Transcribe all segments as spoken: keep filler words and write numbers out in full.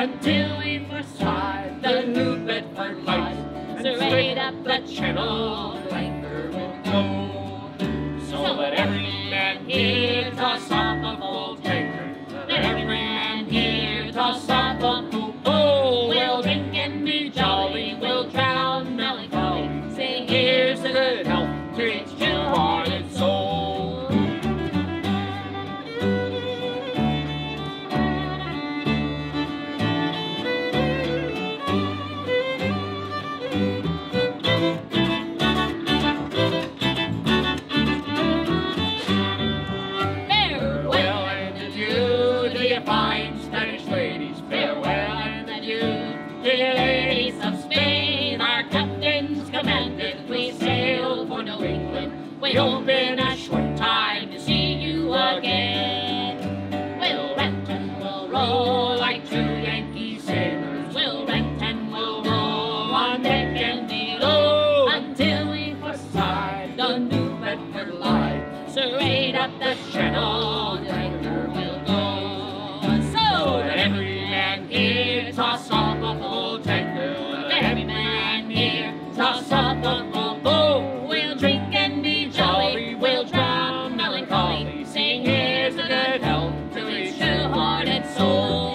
until we first tried the New Bedford Light. And straight up the channel, the anchor will go. So let every man here toss off the full tanker. Let every man here toss off the full bowl. We'll drink and be jolly, we'll drown melancholy. Sing here's a good health to each chill-hearted soul. Fine Spanish ladies, farewell and adieu. Dear ladies of Spain, our captains commanded, we sail for New England. We hope in a short time to see you again. We'll rent and we'll roll like true Yankee sailors. We'll rent and we'll roll on deck and below until we first sight the New Bedford Light. Straight up the channel, the anchor will go. Let every man here toss off a full tanker. Let every man here toss off a full bowl. We'll drink and be jolly, we'll drown melancholy. Sing here's a good health to each true-hearted soul.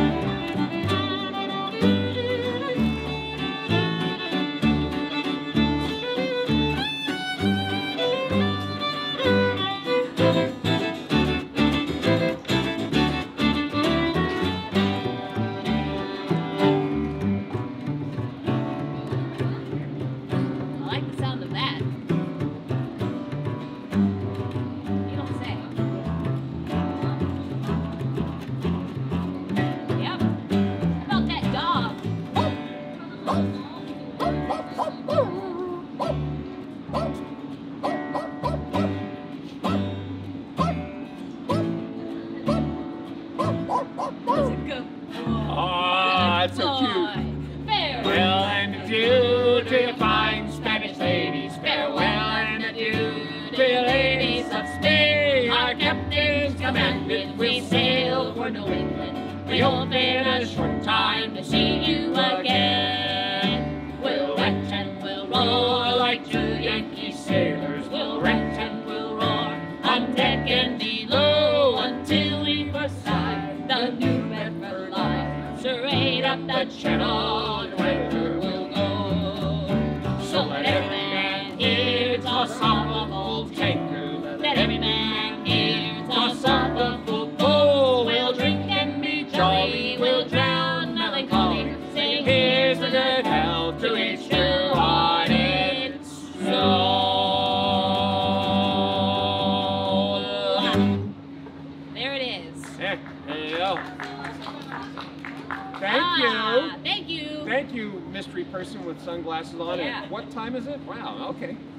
Ah, it's so cute. Farewell and adieu to your fine Spanish ladies. Farewell and adieu to your ladies of Spain. Our captains commanded, we sail for New England. We hope in a short time to see you again. We'll rent and we'll roar like two Yankee sailors. We'll rent and we'll roar on deck and below until we first sight the New Bedford Light. Straight up the channel, the anchor will go. So let every man here toss off a full tanker. Let every man here toss off a full bowl. We'll drink and be jolly, we'll drown melancholy. Sing here's a good health to each true-hearted soul. There it is. Yeah, there you go. Thank ah, you. Thank you. Thank you, mystery person with sunglasses on. Yeah. And what time is it? Wow, okay.